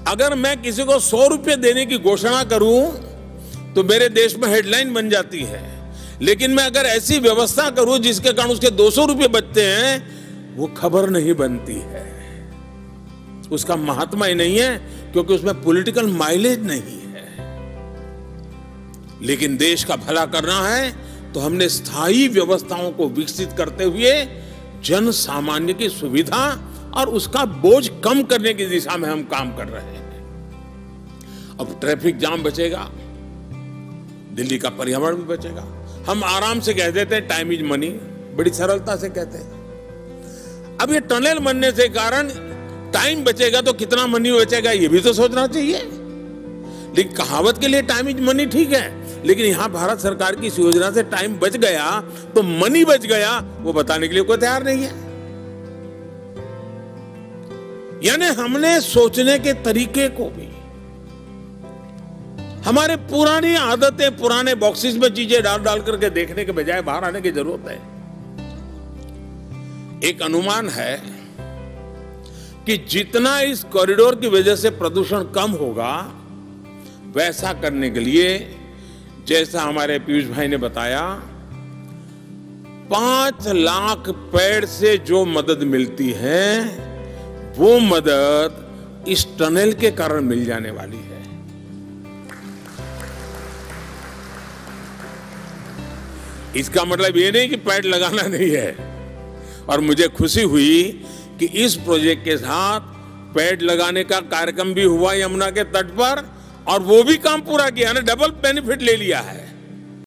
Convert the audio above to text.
अगर मैं किसी को 100 रुपये देने की घोषणा करूं तो मेरे देश में हेडलाइन बन जाती है, लेकिन मैं अगर ऐसी व्यवस्था करूं जिसके कारण उसके 200 रुपये बचते हैं, वो खबर नहीं बनती है, उसका महात्मा ही नहीं है, क्योंकि उसमें पॉलिटिकल माइलेज नहीं है। लेकिन देश का भला करना है तो हमने स्थायी व्यवस्थाओं को विकसित करते हुए जन सामान्य की सुविधा और उसका बोझ कम करने की दिशा में हम काम कर रहे हैं। अब ट्रैफिक जाम बचेगा, दिल्ली का पर्यावरण भी बचेगा। हम आराम से कह देते हैं टाइम इज मनी, बड़ी सरलता से कहते हैं। अब ये टनल बनने से कारण टाइम बचेगा तो कितना मनी बचेगा ये भी तो सोचना चाहिए। लेकिन कहावत के लिए टाइम इज मनी ठीक है, लेकिन यहां भारत सरकार की इस योजना से टाइम बच गया तो मनी बच गया, वो बताने के लिए कोई तैयार नहीं है। यानी हमने सोचने के तरीके को भी, हमारे पुरानी आदतें, पुराने बॉक्सेस में चीजें डाल डाल करके देखने के बजाय बाहर आने की जरूरत है। एक अनुमान है कि जितना इस कॉरिडोर की वजह से प्रदूषण कम होगा, वैसा करने के लिए, जैसा हमारे पीयूष भाई ने बताया, 5 लाख पेड़ से जो मदद मिलती है वो मदद इस टनल के कारण मिल जाने वाली है। इसका मतलब ये नहीं कि पेड़ लगाना नहीं है। और मुझे खुशी हुई कि इस प्रोजेक्ट के साथ पेड़ लगाने का कार्यक्रम भी हुआ यमुना के तट पर, और वो भी काम पूरा किया, डबल बेनिफिट ले लिया है।